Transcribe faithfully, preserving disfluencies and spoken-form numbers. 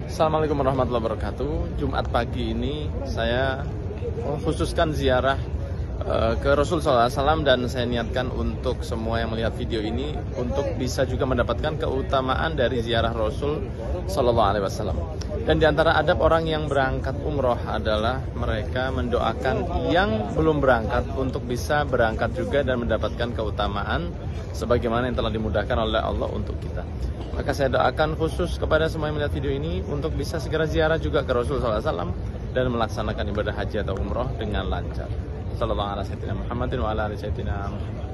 Assalamualaikum warahmatullahi wabarakatuh. Jumat pagi ini saya khususkan ziarah uh, ke Rasul Sallallahu Alaihi Wasallam, dan saya niatkan untuk semua yang melihat video ini untuk bisa juga mendapatkan keutamaan dari ziarah Rasul Sallallahu Alaihi Wasallam. Dan diantara adab orang yang berangkat umroh adalah mereka mendoakan yang belum berangkat untuk bisa berangkat juga dan mendapatkan keutamaan sebagaimana yang telah dimudahkan oleh Allah untuk kita. Maka saya doakan khusus kepada semua yang melihat video ini untuk bisa segera ziarah juga ke Rasul Sallallahu Alaihi Wasallam dan melaksanakan ibadah haji atau umroh dengan lancar. Sallallahu alaihi wasallam Muhammadin wa ala alihi sayyidina Muhammad.